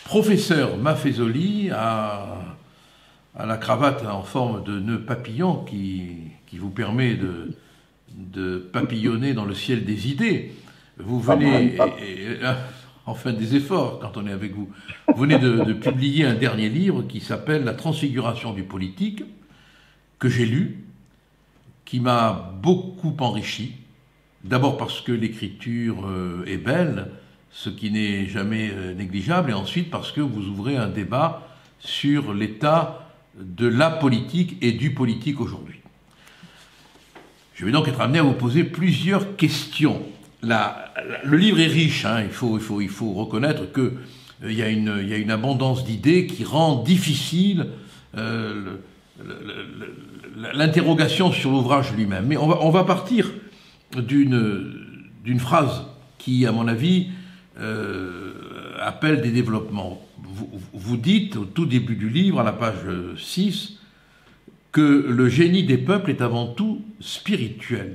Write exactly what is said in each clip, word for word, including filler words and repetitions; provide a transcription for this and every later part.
Professeur Maffezoli a, a la cravate en forme de nœud papillon qui, qui vous permet de, de papillonner dans le ciel des idées. Vous venez, et, et, enfin des efforts quand on est avec vous, vous venez de, de publier un dernier livre qui s'appelle « La transfiguration du politique », que j'ai lu, qui m'a beaucoup enrichi. D'abord parce que l'écriture euh, est belle, ce qui n'est jamais euh, négligeable, et ensuite parce que vous ouvrez un débat sur l'état de la politique et du politique aujourd'hui. Je vais donc être amené à vous poser plusieurs questions. La, la, le livre est riche, hein, il, faut, il, faut, il faut reconnaître qu'il euh, y, y a une abondance d'idées qui rend difficile euh, l'interrogation sur l'ouvrage lui-même. Mais on va, on va partir d'une d'une phrase qui, à mon avis, euh, appelle des développements. Vous, vous dites, au tout début du livre, à la page six, que le génie des peuples est avant tout spirituel.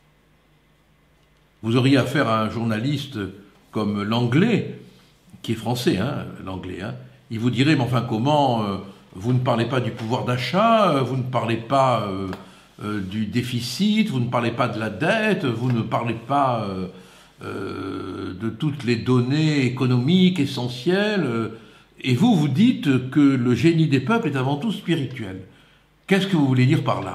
Vous auriez affaire à un journaliste comme Langlais, qui est français, hein, Langlais, hein, il vous dirait, mais enfin, comment, euh, vous ne parlez pas du pouvoir d'achat, vous ne parlez pas euh, euh, du déficit, vous ne parlez pas de la dette, vous ne parlez pas euh, euh, de toutes les données économiques essentielles, euh, et vous, vous dites que le génie des peuples est avant tout spirituel. Qu'est-ce que vous voulez dire par là ?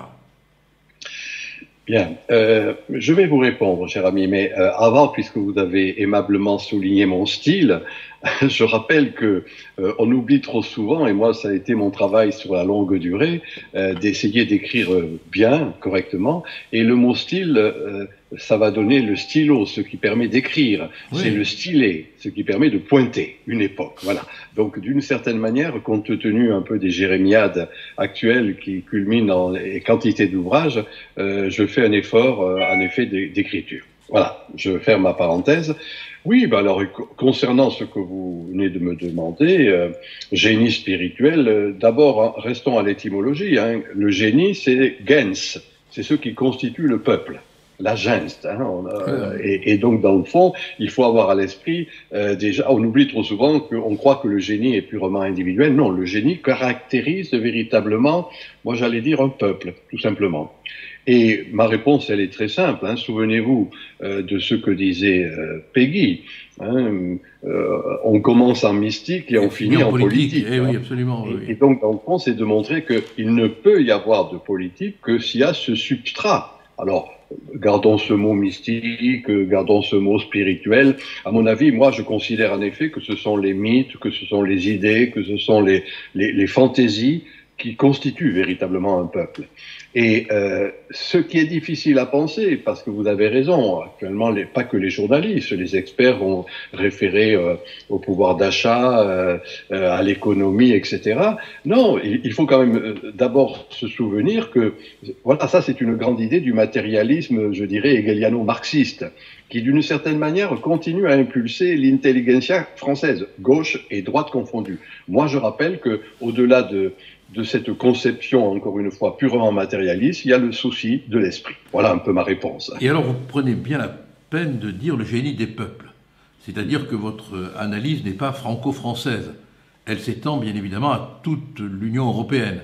Bien, euh, je vais vous répondre, cher ami, mais euh, avant, puisque vous avez aimablement souligné mon style, je rappelle que euh, on oublie trop souvent, et moi ça a été mon travail sur la longue durée, euh, d'essayer d'écrire bien, correctement, et le mot style, euh, ça va donner le stylo, ce qui permet d'écrire, oui. C'est le stylet, ce qui permet de pointer une époque, voilà. Donc d'une certaine manière, compte tenu un peu des jérémiades actuelles qui culminent en quantité d'ouvrages, euh, je fais un effort, euh, en effet, d'écriture. Voilà, je ferme ma parenthèse. Oui, ben alors, concernant ce que vous venez de me demander, euh, génie spirituel, euh, d'abord, restons à l'étymologie. Hein. Le génie, c'est gens, c'est ce qui constitue le peuple, la gens. Hein, on a, euh, et, et donc, dans le fond, il faut avoir à l'esprit, euh, déjà, on oublie trop souvent qu'on croit que le génie est purement individuel. Non, le génie caractérise véritablement, moi j'allais dire, un peuple, tout simplement. Et ma réponse, elle est très simple. Hein. Souvenez-vous euh, de ce que disait euh, Peggy. Hein. Euh, on commence en mystique et on finit en politique. politique eh hein. Oui, absolument. Et, oui. et donc, dans le fond, c'est de montrer qu'il ne peut y avoir de politique que s'il y a ce substrat. Alors, gardons ce mot mystique, gardons ce mot spirituel. À mon avis, moi, je considère en effet que ce sont les mythes, que ce sont les idées, que ce sont les, les, les fantaisies qui constituent véritablement un peuple. Et euh, ce qui est difficile à penser, parce que vous avez raison, actuellement, les, pas que les journalistes, les experts vont référer euh, au pouvoir d'achat, euh, euh, à l'économie, et cetera. Non, il, il faut quand même euh, d'abord se souvenir que, voilà, ça c'est une grande idée du matérialisme, je dirais, hegeliano-marxiste, qui d'une certaine manière continue à impulser l'intelligentsia française, gauche et droite confondues. Moi, je rappelle que, au-delà de de cette conception, encore une fois, purement matérialiste, il y a le souci de l'esprit. Voilà un peu ma réponse. Et alors, vous prenez bien la peine de dire le génie des peuples. C'est-à-dire que votre analyse n'est pas franco-française. Elle s'étend bien évidemment à toute l'Union européenne,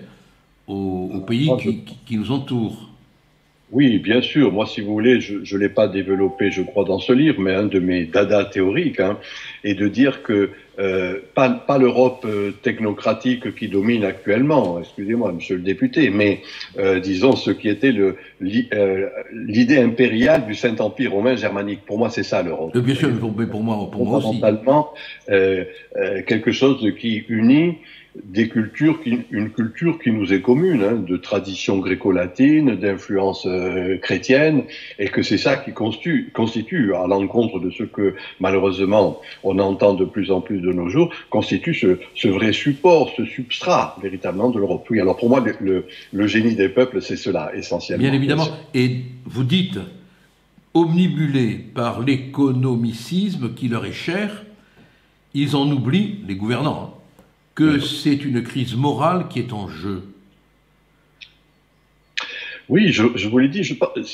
aux, aux pays qui, qui nous entourent. Oui, bien sûr. Moi, si vous voulez, je ne l'ai pas développé, je crois, dans ce livre, mais un de mes dada théoriques, hein, est de dire que euh, pas, pas l'Europe euh, technocratique qui domine actuellement, excusez-moi, monsieur le député, mais euh, disons ce qui était le l'idée euh, impériale du Saint-Empire romain germanique. Pour moi, c'est ça l'Europe. Bien sûr, mais pour moi, pour moi aussi. Fondamentalement, euh, euh, quelque chose qui unit des cultures, qui, une culture qui nous est commune, hein, de tradition gréco-latine, d'influence euh, chrétienne, et que c'est ça qui constitue, constitue à l'encontre de ce que malheureusement on entend de plus en plus de nos jours, constitue ce, ce vrai support, ce substrat véritablement de l'Europe. Oui, alors pour moi, le, le, le génie des peuples, c'est cela essentiellement. Bien évidemment. Et vous dites, omnibulés par l'économicisme qui leur est cher, ils en oublient, les gouvernants, hein, que c'est une crise morale qui est en jeu. Oui, je, je vous l'ai dit, je,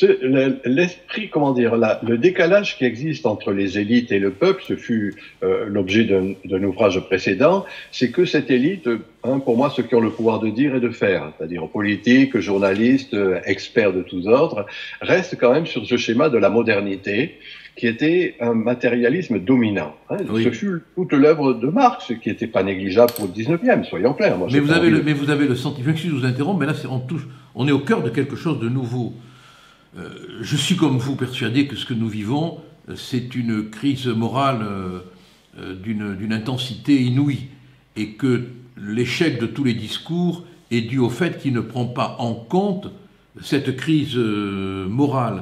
l'esprit, comment dire, la, le décalage qui existe entre les élites et le peuple, ce fut euh, l'objet d'un ouvrage précédent, c'est que cette élite, hein, pour moi, ceux qui ont le pouvoir de dire et de faire, c'est-à-dire politiques, journalistes, experts de tous ordres, restent quand même sur ce schéma de la modernité, qui était un matérialisme dominant. Hein. Oui. Ce fut toute l'œuvre de Marx, qui n'était pas négligeable pour le dix-neuvième, soyons clairs. Moi, mais, vous avez le, mais vous avez le sentiment, excusez, je vous interromps, mais là, on touche, on est au cœur de quelque chose de nouveau. Euh, je suis comme vous persuadé que ce que nous vivons, c'est une crise morale euh, d'une intensité inouïe, et que l'échec de tous les discours est dû au fait qu'il ne prend pas en compte cette crise euh, morale,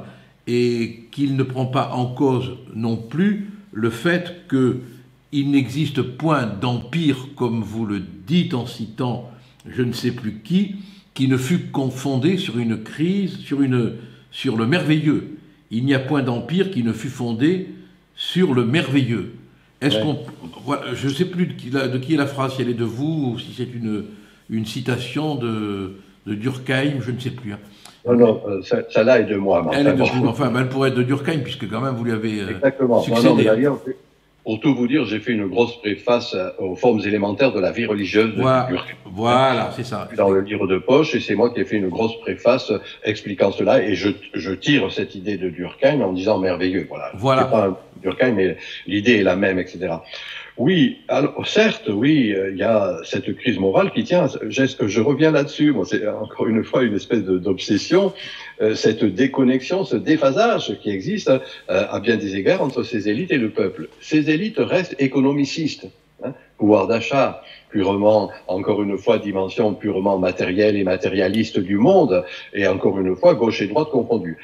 et qu'il ne prend pas en cause non plus le fait qu'il n'existe point d'empire, comme vous le dites en citant je ne sais plus qui, qui ne fut confondé sur une crise, sur, une, sur le merveilleux. Il n'y a point d'empire qui ne fut fondé sur le merveilleux. Est-ce ouais. qu'on... Voilà, je ne sais plus de qui, de qui est la phrase, si elle est de vous, ou si c'est une, une citation de, de Durkheim, je ne sais plus. Hein. Non, non, celle-là est de moi. Elle est de vous, enfin, elle pourrait être de Durkheim, puisque quand même vous lui avez euh, Exactement. succédé. Non, non, d'ailleurs, pour tout vous dire, j'ai fait une grosse préface aux formes élémentaires de la vie religieuse de voilà, Durkheim. Voilà, c'est ça. Dans le livre de poche, et c'est moi qui ai fait une grosse préface expliquant cela, et je, je tire cette idée de Durkheim en disant merveilleux. Voilà. Voilà. C'est pas un Durkheim, mais l'idée est la même, et cetera. Oui, alors certes, oui, il euh, y a cette crise morale qui tient. Je, je reviens là-dessus. Bon, c'est encore une fois une espèce d'obsession, euh, cette déconnexion, ce déphasage qui existe euh, à bien des égards entre ces élites et le peuple. Ces élites restent économicistes, hein, pouvoir d'achat purement, encore une fois, dimension purement matérielle et matérialiste du monde, et encore une fois, gauche et droite confondues.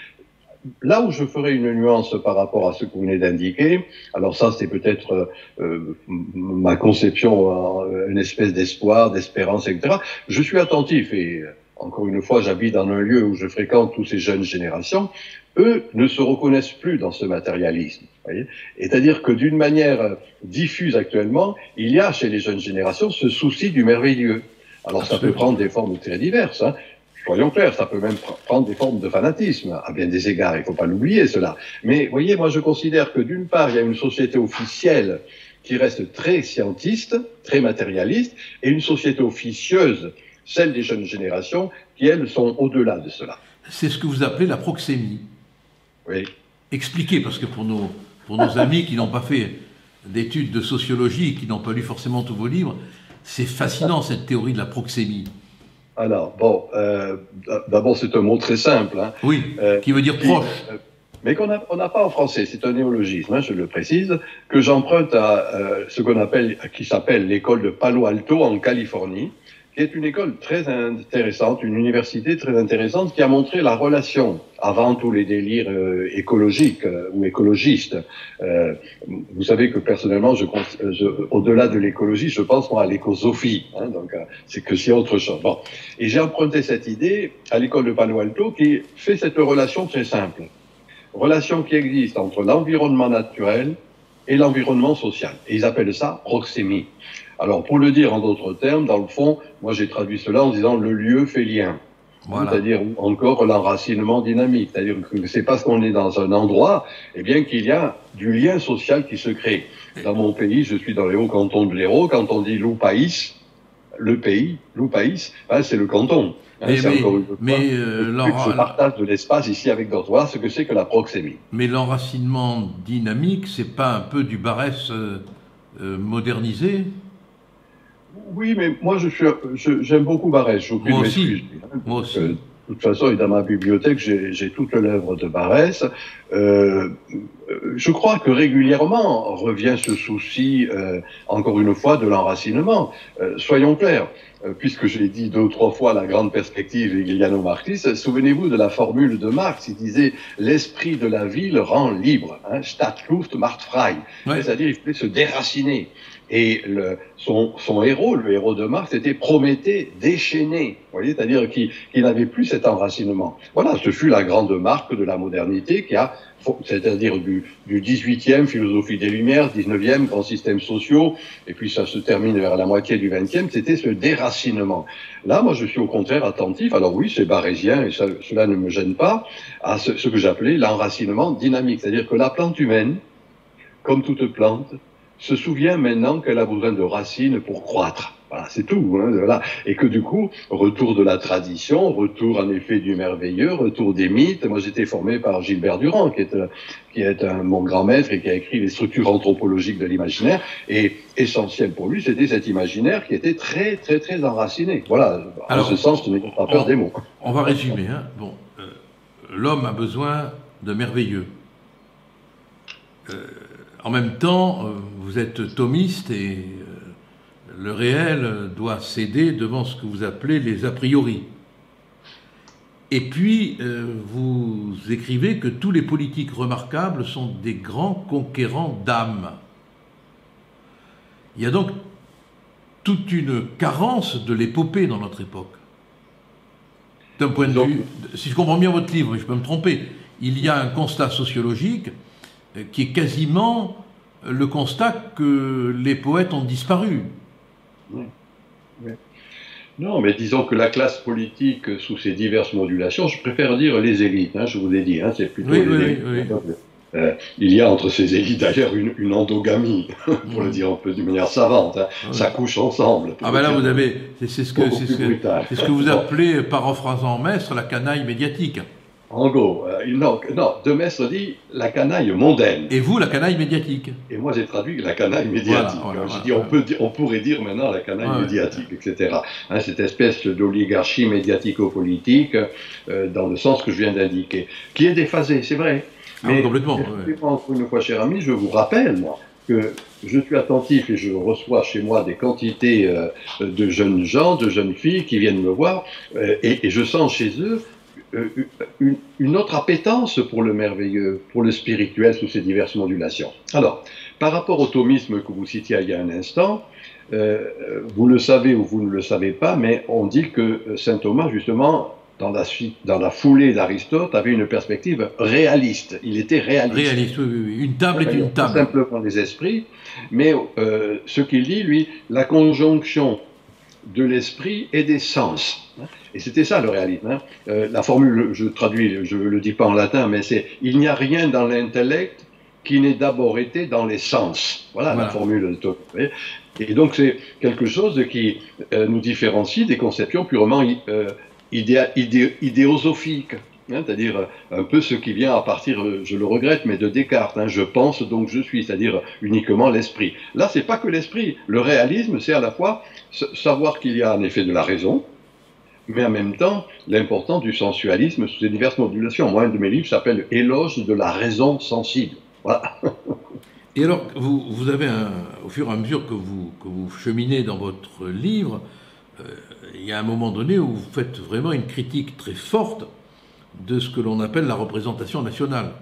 Là où je ferai une nuance par rapport à ce que vous venez d'indiquer, alors ça c'est peut-être euh, ma conception, euh, une espèce d'espoir, d'espérance, et cetera. Je suis attentif et encore une fois j'habite dans un lieu où je fréquente toutes ces jeunes générations. Eux ne se reconnaissent plus dans ce matérialisme. C'est-à-dire que d'une manière diffuse actuellement, il y a chez les jeunes générations ce souci du merveilleux. Alors ça peut prendre des formes très diverses, hein. Soyons clairs, ça peut même prendre des formes de fanatisme, à bien des égards, il ne faut pas l'oublier cela. Mais vous voyez, moi je considère que d'une part, il y a une société officielle qui reste très scientiste, très matérialiste, et une société officieuse, celle des jeunes générations, qui elles sont au-delà de cela. C'est ce que vous appelez la proxémie. Oui. Expliquez, parce que pour nos, pour nos amis qui n'ont pas fait d'études de sociologie, qui n'ont pas lu forcément tous vos livres, c'est fascinant cette théorie de la proxémie. Alors, bon, euh, d'abord, c'est un mot très simple. Hein, oui, euh, qui veut dire proche. Qui, euh, mais qu'on n'a on n'a pas en français, c'est un néologisme, hein, je le précise, que j'emprunte à euh, ce qu'on appelle, qui s'appelle l'école de Palo Alto en Californie, qui est une école très intéressante, une université très intéressante, qui a montré la relation, avant tous les délires euh, écologiques euh, ou écologistes. Euh, vous savez que personnellement, je, je, au-delà de l'écologie, je pense moi à l'écosophie, hein, donc euh, c'est que c'est autre chose. Bon. Et j'ai emprunté cette idée à l'école de Palo Alto qui fait cette relation très simple. Relation qui existe entre l'environnement naturel et l'environnement social. Et ils appellent ça proxémie. Alors, pour le dire en d'autres termes, dans le fond, moi j'ai traduit cela en disant le lieu fait lien. Voilà. C'est-à-dire encore l'enracinement dynamique. C'est-à-dire que c'est parce qu'on est dans un endroit, eh bien qu'il y a du lien social qui se crée. Dans mon pays, je suis dans les hauts cantons de l'Hérault, quand on dit Loupaïs, le pays, Loupaïs, hein, c'est le canton. Hein, mais c'est mais, encore une fois, mais euh, je partage de l'espace ici avec d'autres. Voilà ce que c'est que la proxémie. Mais l'enracinement dynamique, c'est pas un peu du Barès euh, euh, modernisé? Oui, mais moi, je suis, je, j'aime beaucoup Barès. J'ai aucune excuse. Moi aussi. Euh, de toute façon, et dans ma bibliothèque, j'ai, j'ai toute l'œuvre de Barès. Euh, je crois que régulièrement revient ce souci, euh, encore une fois, de l'enracinement. Euh, soyons clairs, euh, puisque j'ai dit deux ou trois fois la grande perspective hegeliano-marxiste, souvenez-vous de la formule de Marx, il disait « l'esprit de la ville rend libre hein, ». Stadt, Luft macht frei. Ouais. C'est-à-dire il fallait se déraciner. Et le, son, son héros, le héros de Marx, était Prométhée déchaîné, vous voyez, c'est-à-dire qu'il qu'il n'avait plus cet enracinement. Voilà, ce fut la grande marque de la modernité qui a, c'est-à-dire du, du dix-huitième, philosophie des Lumières, dix-neuvième, grands systèmes sociaux, et puis ça se termine vers la moitié du vingtième, c'était ce déracinement. Là, moi, je suis au contraire attentif, alors oui, c'est barésien, et ça, cela ne me gêne pas, à ce, ce que j'appelais l'enracinement dynamique, c'est-à-dire que la plante humaine, comme toute plante, se souvient maintenant qu'elle a besoin de racines pour croître. Voilà, c'est tout. Hein, voilà. Et que du coup, retour de la tradition, retour en effet du merveilleux, retour des mythes. Moi, j'étais formé par Gilbert Durand, qui est, qui est un, mon grand maître et qui a écrit les structures anthropologiques de l'imaginaire. Et essentiel pour lui, c'était cet imaginaire qui était très, très, très enraciné. Voilà. Alors, en ce sens, tu n'as pas peur on, des mots. On va résumer. Hein. Bon, euh, l'homme a besoin de merveilleux. Euh, En même temps, vous êtes thomiste et le réel doit céder devant ce que vous appelez les a priori. Et puis, vous écrivez que tous les politiques remarquables sont des grands conquérants d'âme. Il y a donc toute une carence de l'épopée dans notre époque. D'un point de vue, si je comprends bien votre livre, je peux me tromper, il y a un constat sociologique qui est quasiment le constat que les poètes ont disparu. Oui. Oui. Non, mais disons que la classe politique, sous ses diverses modulations, je préfère dire les élites, hein, je vous l'ai dit, hein, c'est plutôt oui, les oui, élites. Oui, oui. Euh, il y a entre ces élites d'ailleurs une, une endogamie, pour mmh. le dire un peu d'une manière savante, hein. Oui. Ça couche ensemble. Ah ben là vous avez, c'est ce, ce, ce, ce que vous appelez, paraphrasant Maistre, la canaille médiatique. En gros, euh, non, non, De Maistre dit la canaille mondaine. Et vous, la canaille médiatique. Et moi, j'ai traduit la canaille médiatique. Voilà, voilà, je voilà, dis, voilà. On, peut, on pourrait dire maintenant la canaille ouais, médiatique, ouais. et cetera. Hein, cette espèce d'oligarchie médiatico-politique, euh, dans le sens que je viens d'indiquer, qui est déphasée, c'est vrai. Mais ah, complètement. Ouais. Encore une fois, cher ami, je vous rappelle, moi, que je suis attentif et je reçois chez moi des quantités euh, de jeunes gens, de jeunes filles qui viennent me voir, euh, et, et je sens chez eux Une, une autre appétence pour le merveilleux, pour le spirituel sous ses diverses modulations. Alors, par rapport au thomisme que vous citiez il y a un instant, euh, vous le savez ou vous ne le savez pas, mais on dit que saint Thomas, justement, dans la, suite, dans la foulée d'Aristote, avait une perspective réaliste. Il était réaliste. Réaliste, oui, oui, oui. Une table est une table. Pas simplement des esprits, mais euh, ce qu'il dit, lui, la conjonction de l'esprit et des sens. Et c'était ça le réalisme. Hein. Euh, la formule, je traduis, je ne le dis pas en latin, mais c'est « il n'y a rien dans l'intellect qui n'ait d'abord été dans les sens ». Voilà, voilà. La formule de Tocqueville. Et donc c'est quelque chose qui euh, nous différencie des conceptions purement euh, idé idé idéosophiques. Hein, c'est-à-dire un peu ce qui vient à partir, je le regrette, mais de Descartes. Hein, je pense donc je suis, c'est-à-dire uniquement l'esprit. Là, c'est pas que l'esprit. Le réalisme, c'est à la fois savoir qu'il y a en effet de la raison, mais en même temps l'importance du sensualisme sous ses diverses modulations. Moi, un de mes livres s'appelle « Éloge de la raison sensible ». Voilà. Et alors, vous, vous avez, un, au fur et à mesure que vous, que vous cheminez dans votre livre, euh, il y a un moment donné où vous faites vraiment une critique très forte de ce que l'on appelle la représentation nationale.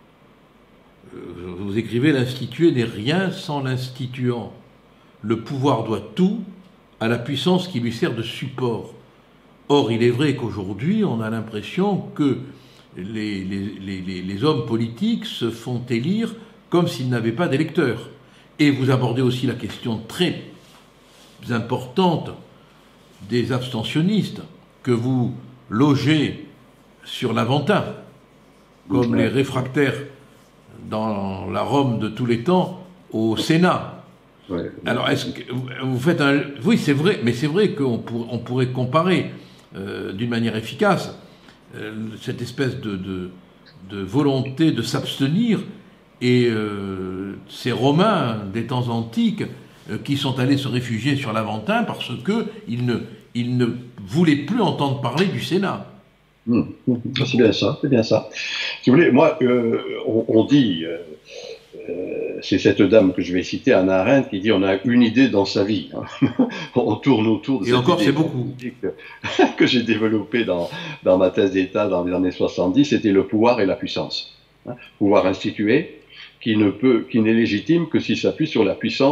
Vous écrivez « L'institué n'est rien sans l'instituant. Le pouvoir doit tout à la puissance qui lui sert de support. » Or, il est vrai qu'aujourd'hui, on a l'impression que les, les, les, les hommes politiques se font élire comme s'ils n'avaient pas d'électeurs. Et vous abordez aussi la question très importante des abstentionnistes que vous logez sur l'Aventin, comme les réfractaires dans la Rome de tous les temps au Sénat. Ouais. Alors, est-ce que vous faites un... Oui, c'est vrai, mais c'est vrai qu'on pour... on pourrait comparer euh, d'une manière efficace euh, cette espèce de, de, de volonté de s'abstenir et euh, ces Romains des temps antiques euh, qui sont allés se réfugier sur l'Aventin parce qu'ils ne, ils ne voulaient plus entendre parler du Sénat. Mmh, mmh, c'est bien ça, c'est bien ça. Si vous voulez, moi, euh, on, on dit, euh, euh, c'est cette dame que je vais citer, Hannah Arendt, qui dit on a une idée dans sa vie. Hein. On tourne autour de Et cette encore, idée c'est beaucoup. que, que j'ai développée dans, dans ma thèse d'État dans les années soixante-dix, c'était le pouvoir et la puissance. Hein. Pouvoir institué, qui ne peut, qui n'est légitime que s'il s'appuie sur la puissance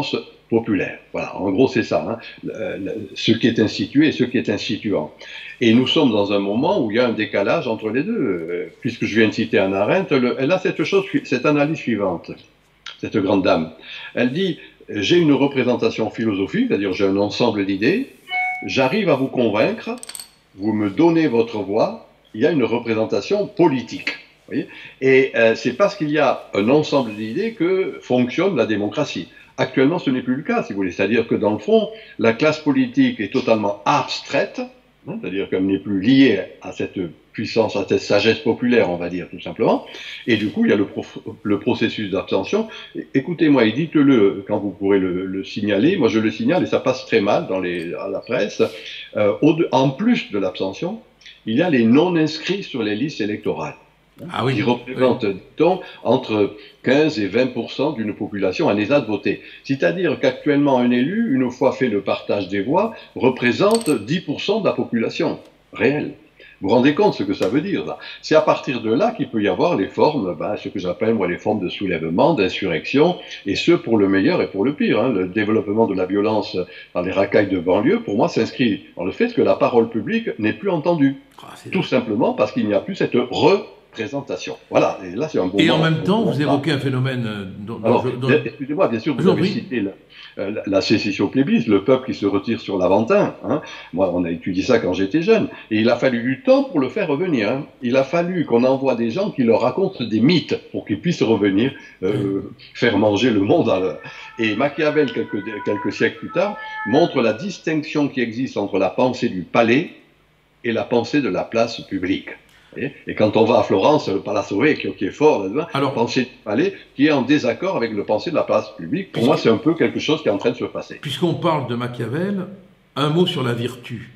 populaire. Voilà, en gros c'est ça, hein, le, le, ce qui est institué et ce qui est instituant. Et nous sommes dans un moment où il y a un décalage entre les deux, euh, puisque je viens de citer Hannah Arendt, le, elle a cette chose, cette analyse suivante, cette grande dame. Elle dit, j'ai une représentation philosophique, c'est-à-dire j'ai un ensemble d'idées, j'arrive à vous convaincre, vous me donnez votre voix, il y a une représentation politique. Vous voyez, et euh, c'est parce qu'il y a un ensemble d'idées que fonctionne la démocratie. Actuellement, ce n'est plus le cas, si vous voulez. C'est-à-dire que, dans le fond, la classe politique est totalement abstraite, hein, c'est-à-dire qu'elle n'est plus liée à cette puissance, à cette sagesse populaire, on va dire, tout simplement. Et du coup, il y a le, pro le processus d'abstention. Écoutez-moi et dites-le quand vous pourrez le, le signaler. Moi, je le signale et ça passe très mal dans les, à la presse. Euh, au de, en plus de l'abstention, il y a les non-inscrits sur les listes électorales. Ah oui, qui représente, oui. donc, entre quinze et vingt pour cent d'une population en état de voter. C'est-à-dire qu'actuellement, un élu, une fois fait le partage des voix, représente dix pour cent de la population réelle. Vous vous rendez compte ce que ça veut dire, là? C'est à partir de là qu'il peut y avoir les formes, ben, ce que j'appelle, moi, les formes de soulèvement, d'insurrection, et ce, pour le meilleur et pour le pire. Hein. Le développement de la violence dans les racailles de banlieue, pour moi, s'inscrit dans le fait que la parole publique n'est plus entendue. Ah, tout simplement parce qu'il n'y a plus cette re présentation. Voilà, et là c'est un bon Et moment, en même temps, vous moment. évoquez un phénomène dont... Alors, dont... excusez-moi, bien sûr, vous avez cité la, la, la sécession plébis, le peuple qui se retire sur l'Aventin. Hein. Moi, on a étudié ça quand j'étais jeune, et il a fallu du temps pour le faire revenir. Hein. Il a fallu qu'on envoie des gens qui leur racontent des mythes pour qu'ils puissent revenir, euh, mmh. faire manger le monde. À leur... Et Machiavel, quelques, quelques siècles plus tard, montre la distinction qui existe entre la pensée du palais et la pensée de la place publique. Et quand on va à Florence, le Palazzo Vecchio qui est fort là-dedans, alors pensée du palais qui est en désaccord avec le pensée de la place publique. Pour moi, c'est un peu quelque chose qui est en train de se passer. Puisqu'on parle de Machiavel, un mot sur la vertu.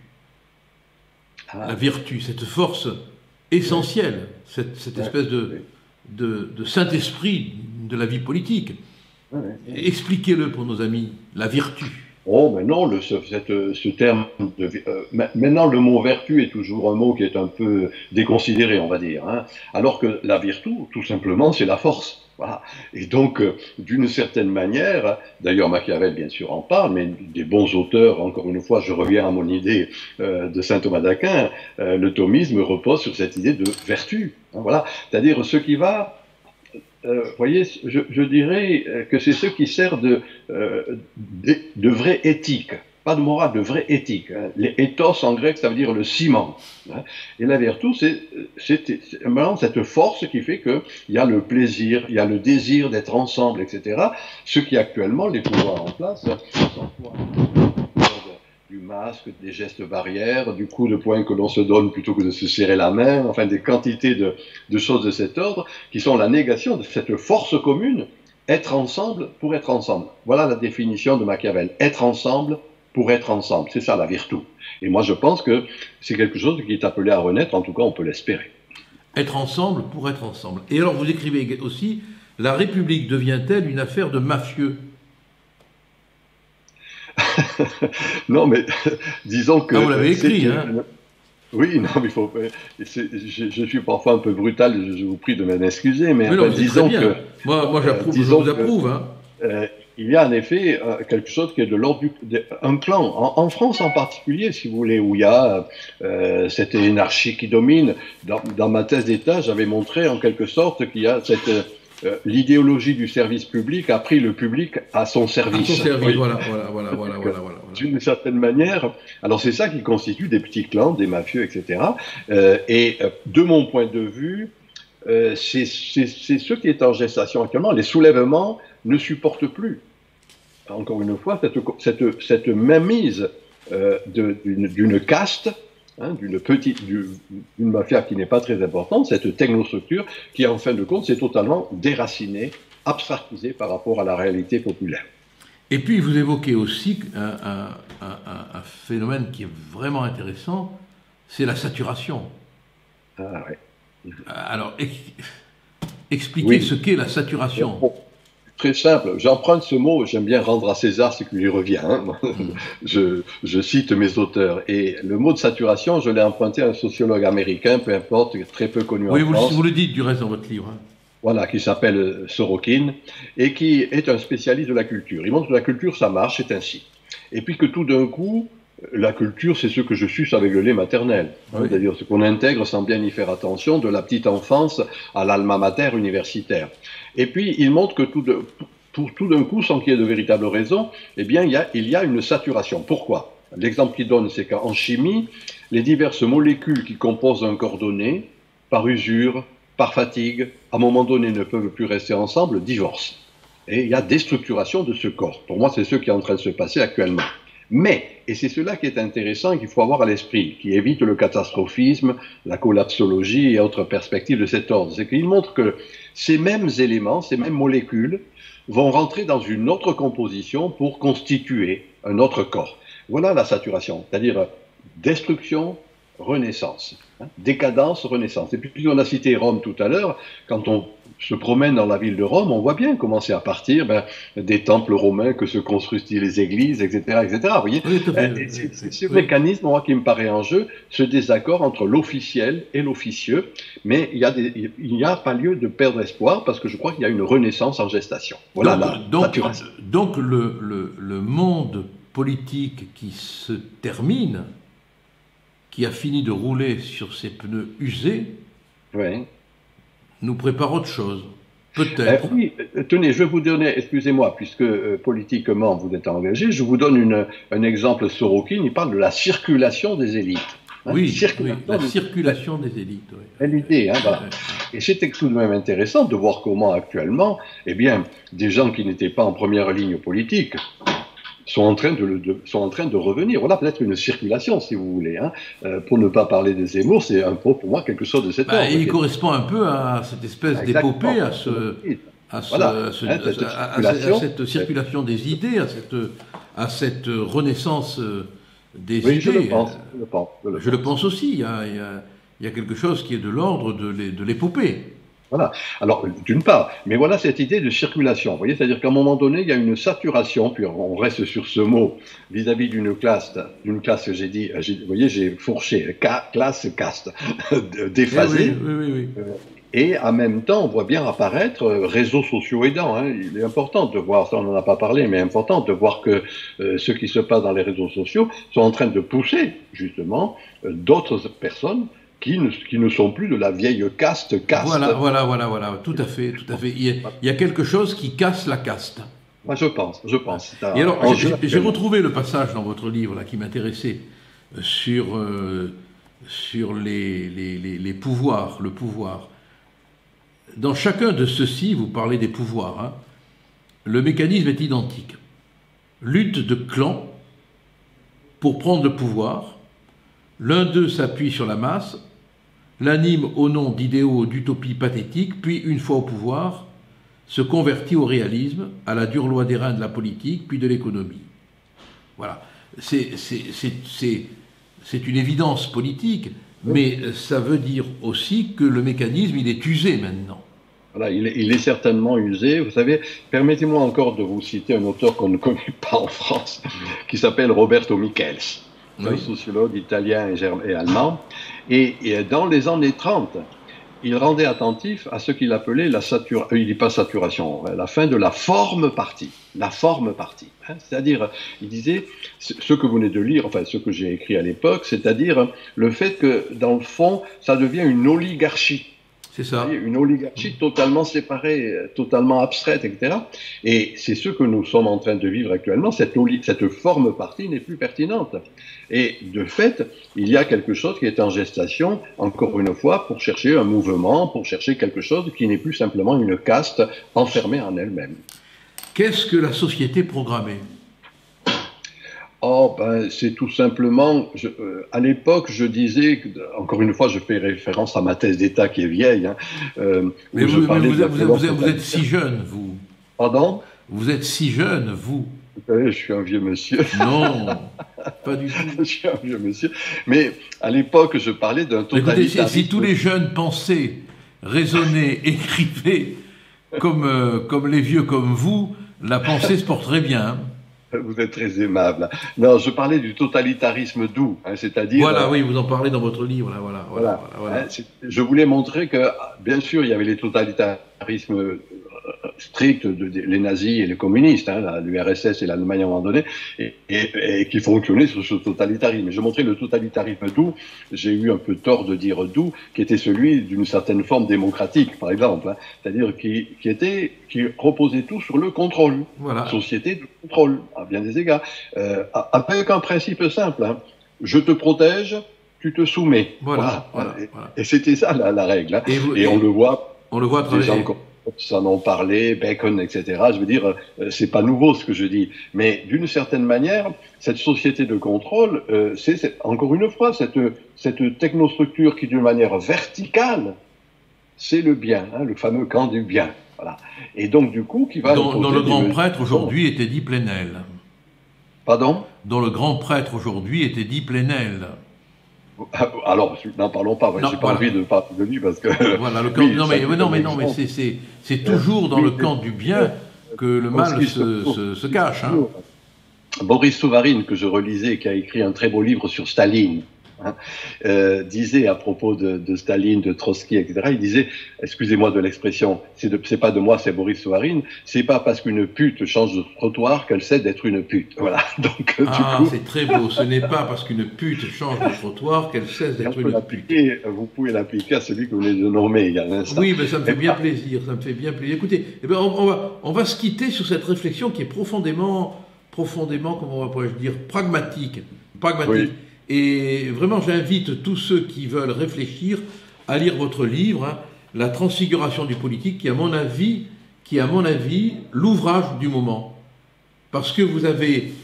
Ah. La vertu, cette force essentielle, oui. cette, cette ouais. espèce de, oui. de, de Saint-Esprit de la vie politique. Oui. Expliquez-le pour nos amis, la vertu. Oh, mais non, le, ce, cette, ce terme, de, euh, maintenant le mot vertu est toujours un mot qui est un peu déconsidéré, on va dire, hein, alors que la vertu, tout simplement, c'est la force. Voilà. Et donc, euh, d'une certaine manière, d'ailleurs Machiavel bien sûr en parle, mais des bons auteurs, encore une fois, je reviens à mon idée euh, de saint Thomas d'Aquin, euh, le thomisme repose sur cette idée de vertu. Hein, voilà. C'est-à-dire ce qui va... Vous euh, voyez, je, je dirais que c'est ce qui sert de, euh, de, de vraie éthique, pas de morale, de vraie éthique. Hein. Les ethos en grec, ça veut dire le ciment. Hein. Et la vertu, c'est cette force qui fait qu'il y a le plaisir, il y a le désir d'être ensemble, et cetera. Ce qui actuellement, les pouvoirs en place, sont du masque, des gestes barrières, du coup de poing que l'on se donne plutôt que de se serrer la main, enfin des quantités de, de choses de cet ordre qui sont la négation de cette force commune, être ensemble pour être ensemble. Voilà la définition de Machiavel, être ensemble pour être ensemble, c'est ça la vertu. Et moi je pense que c'est quelque chose qui est appelé à renaître, en tout cas on peut l'espérer. Être ensemble pour être ensemble. Et alors vous écrivez aussi, la République devient-elle une affaire de mafieux ? Non, mais disons que... Ah, vous l'avez écrit, hein. Oui, non, mais il faut... Je, je suis parfois un peu brutal, je, je vous prie de m'en excuser, mais, mais non, enfin, disons que... Moi, moi j'approuve, euh, je vous approuve. Hein. Euh, il y a en effet euh, quelque chose qui est de l'ordre du... De, un clan, en, en France en particulier, si vous voulez, où il y a euh, cette énarchie qui domine. Dans, dans ma thèse d'État, j'avais montré en quelque sorte qu'il y a cette... Euh, l'idéologie du service public a pris le public à son service. À son service, oui. voilà, voilà, voilà, voilà, voilà, voilà. D'une certaine manière, alors c'est ça qui constitue des petits clans, des mafieux, et cetera. Euh, et euh, de mon point de vue, euh, c'est ce qui est en gestation actuellement. Les soulèvements ne supportent plus, encore une fois, cette, cette, cette mainmise euh, d'une caste, hein, d'une petite, d'une mafia qui n'est pas très importante, cette technostructure qui, en fin de compte, s'est totalement déracinée, abstractisée par rapport à la réalité populaire. Et puis, vous évoquez aussi un, un, un, un phénomène qui est vraiment intéressant, c'est la saturation. Ah, ouais. Alors, ex expliquez oui. ce qu'est la saturation. Bon, très simple, j'emprunte ce mot, j'aime bien rendre à César ce qui lui revient. Hein. je, je cite mes auteurs. Et le mot de saturation, je l'ai emprunté à un sociologue américain, peu importe, très peu connu oui, en vous France. Oui, vous le dites du reste dans votre livre. Hein. voilà, qui s'appelle Sorokin, et qui est un spécialiste de la culture. Il montre que la culture, ça marche, c'est ainsi. Et puis que tout d'un coup, la culture, c'est ce que je suce avec le lait maternel. Oui. C'est-à-dire ce qu'on intègre sans bien y faire attention, de la petite enfance à l'alma mater universitaire. Et puis, il montre que tout, de, tout, tout d'un coup, sans qu'il y ait de véritable raison, eh bien, il y a, il y a une saturation. Pourquoi? L'exemple qu'il donne, c'est qu'en chimie, les diverses molécules qui composent un corps donné, par usure, par fatigue, à un moment donné ne peuvent plus rester ensemble, divorcent. Et il y a déstructuration de ce corps. Pour moi, c'est ce qui est en train de se passer actuellement. Mais, et c'est cela qui est intéressant et qu'il faut avoir à l'esprit, qui évite le catastrophisme, la collapsologie et autres perspectives de cet ordre, c'est qu'il montre que ces mêmes éléments, ces mêmes molécules, vont rentrer dans une autre composition pour constituer un autre corps. Voilà la saturation, c'est-à-dire destruction, renaissance. Hein, décadence, renaissance. Et puis, on a cité Rome tout à l'heure. Quand on se promène dans la ville de Rome, on voit bien comment c'est à partir ben, des temples romains que se construisent les églises, et cetera, et cetera. Vous voyez, oui, euh, c'est ce oui. mécanisme, moi, qui me paraît en jeu, ce désaccord entre l'officiel et l'officieux. Mais il n'y a, a pas lieu de perdre espoir parce que je crois qu'il y a une renaissance en gestation. Voilà donc, la donc, saturation. Donc, le, le, le monde politique qui se termine, qui a fini de rouler sur ses pneus usés, oui. nous prépare autre chose, peut-être. Euh, oui, tenez, je vais vous donner, excusez-moi, puisque euh, politiquement vous êtes engagé, je vous donne une, un exemple Sorokin, il parle de la circulation des élites. Hein, oui, circulation oui, la des... circulation des élites. Oui. Belle idée, hein, voilà. Et c'était tout de même intéressant de voir comment actuellement, eh bien, des gens qui n'étaient pas en première ligne politique, sont en train de, de, sont en train de revenir. Voilà peut-être une circulation, si vous voulez. Hein. Euh, pour ne pas parler des Zemmour, c'est un peu pour moi quelque chose de cet bah, ordre. Il correspond un peu à cette espèce d'épopée, à, ce, à, ce, voilà. à, ce, hein, cette à, à, à cette circulation des idées, à cette, à cette renaissance des oui, idées. Je le pense. Je le pense, je le je pense. Le pense aussi. Il y, a, il, y a, il y a quelque chose qui est de l'ordre de l'épopée. Voilà. Alors, d'une part, mais voilà cette idée de circulation. Vous voyez, c'est-à-dire qu'à un moment donné, il y a une saturation, puis on reste sur ce mot vis-à-vis d'une classe, d'une classe que j'ai dit, vous voyez, j'ai fourché, classe, caste, déphasée. Oui, oui, oui, oui. Et en même temps, on voit bien apparaître réseaux sociaux aidants. Hein. Il est important de voir, ça on n'en a pas parlé, mais important de voir que euh, ce qui se passe dans les réseaux sociaux sont en train de pousser, justement, euh, d'autres personnes Qui ne, qui ne sont plus de la vieille caste, caste. Voilà, voilà, voilà, voilà, tout à fait, tout à fait. Il y a, il y a quelque chose qui casse la caste. Moi, je pense, je pense. Et alors, j'ai retrouvé le passage dans votre livre là qui m'intéressait sur euh, sur les, les, les, les pouvoirs, le pouvoir. Dans chacun de ceux-ci, vous parlez des pouvoirs. Hein, le mécanisme est identique. Lutte de clans pour prendre le pouvoir. L'un d'eux s'appuie sur la masse, l'anime au nom d'idéaux d'utopies pathétiques, puis, une fois au pouvoir, se convertit au réalisme, à la dure loi des reins de la politique, puis de l'économie. Voilà. C'est une évidence politique, mais ça veut dire aussi que le mécanisme, il est usé maintenant. Voilà, il est, il est certainement usé. Vous savez, permettez-moi encore de vous citer un auteur qu'on ne connaît pas en France, qui s'appelle Roberto Michels. Oui. Un sociologue italien et, et allemand, et, et dans les années trente, il rendait attentif à ce qu'il appelait la saturation, euh, il dit pas saturation, la fin de la forme partie, la forme partie. Hein, c'est-à-dire, il disait, ce que vous venez de lire, enfin ce que j'ai écrit à l'époque, c'est-à-dire le fait que, dans le fond, ça devient une oligarchie. C'est ça. Une oligarchie totalement séparée, totalement abstraite, et cetera. Et c'est ce que nous sommes en train de vivre actuellement. Cette, cette forme partie n'est plus pertinente. Et de fait, il y a quelque chose qui est en gestation, encore une fois, pour chercher un mouvement, pour chercher quelque chose qui n'est plus simplement une caste enfermée en elle-même. Qu'est-ce que la société programmée ? Oh, ben, c'est tout simplement, je, euh, à l'époque, je disais, que, encore une fois, je fais référence à ma thèse d'État qui est vieille. Hein, euh, mais vous, mais vous, vous, vous, vous êtes si jeune, vous. Pardon ? Vous êtes si jeune, vous. Vous savez, je suis un vieux monsieur. Non, pas du tout. Je suis un vieux monsieur. Mais à l'époque, je parlais d'un totalitarisme. Écoutez, si, si tous les jeunes pensaient, raisonnaient, écrivaient comme, euh, comme les vieux comme vous, la pensée se porterait bien. Hein. Vous êtes très aimable. Non, je parlais du totalitarisme doux, hein, c'est-à-dire... Voilà, euh, oui, vous en parlez dans votre livre, là, voilà, voilà, voilà. voilà, voilà. Hein, c'est- je voulais montrer que, bien sûr, il y avait les totalitarismes euh, stricts, de, de- les nazis et les communistes, hein, l'U R S S et l'Allemagne à un moment donné, et, et- et qui fonctionnaient sur ce totalitarisme. Je montrais le totalitarisme doux, j'ai eu un peu tort de dire doux, qui était celui d'une certaine forme démocratique, par exemple, hein, c'est-à-dire qui, qui était, qui reposait tout sur le contrôle. Voilà, Société de contrôle, à bien des égards, euh, avec un principe simple, hein. Je te protège, tu te soumets. voilà, Voilà. voilà, Et, voilà. et c'était ça la, la règle. Hein. Et, vous- Et on et le voit, on le voit à des travers... gens comme ça en ont parlé, Bacon, et cetera. Je veux dire, euh, c'est pas nouveau ce que je dis, mais d'une certaine manière, cette société de contrôle, euh, c'est c'est- encore une fois cette, cette technostructure qui, d'une manière verticale, c'est le bien, hein, le fameux camp du bien. Voilà. Et donc, du coup, qui va dont, dont imposer le des grand mesures- prêtre aujourd'hui était dit Plenel. Pardon? Dont le grand prêtre aujourd'hui était dit Plenel. Alors, n'en parlons pas. Non, J'ai pas voilà. envie de parler de lui parce que. Voilà, le camp... Oui, non, ça, mais, c'est non, un mais, non, mais exemple. c'est, c'est, c'est toujours dans Oui, le mais- camp du bien que le mal Aussi, se, se, se cache. Hein. Boris Souvarine, que je relisais, qui a écrit un très beau livre sur Staline, hein, euh, disait à propos de, de Staline, de Trotsky, et cetera, il disait, excusez-moi de l'expression, c'est, de, c'est pas de moi, c'est Boris Souvarine, c'est pas parce qu'une pute change de trottoir qu'elle sait d'être une pute. Voilà. Donc, euh, Ah, du coup, c'est très beau. Ce n'est pas parce qu'une pute change de trottoir qu'elle cesse on d'être peut une pute. l'appliquer, vous pouvez l'appliquer à celui que vous venez de nommer il y a un instant. Oui, mais ça me fait bien plaisir, ça me fait bien plaisir. Écoutez, eh ben, on, on va, on va se quitter sur cette réflexion qui est profondément, profondément, comment pourrais-je dire, pragmatique. pragmatique. Oui. Et vraiment, j'invite tous ceux qui veulent réfléchir à lire votre livre, hein, La transfiguration du politique, qui, à mon avis, qui, à mon avis, l'ouvrage du moment. Parce que vous avez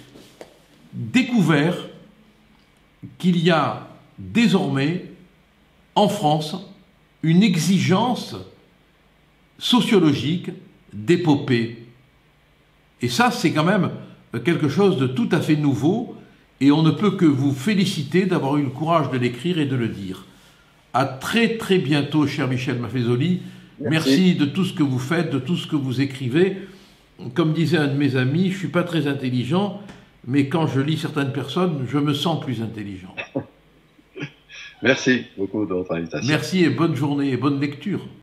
découvert qu'il y a désormais, en France, une exigence sociologique d'épopée. Et ça, c'est quand même quelque chose de tout à fait nouveau, et on ne peut que vous féliciter d'avoir eu le courage de l'écrire et de le dire. À très très bientôt, cher Michel Maffezoli. Merci. Merci de tout ce que vous faites, de tout ce que vous écrivez. Comme disait un de mes amis, je ne suis pas très intelligent, mais quand je lis certaines personnes, je me sens plus intelligent. Merci beaucoup de votre invitation. Merci et bonne journée et bonne lecture.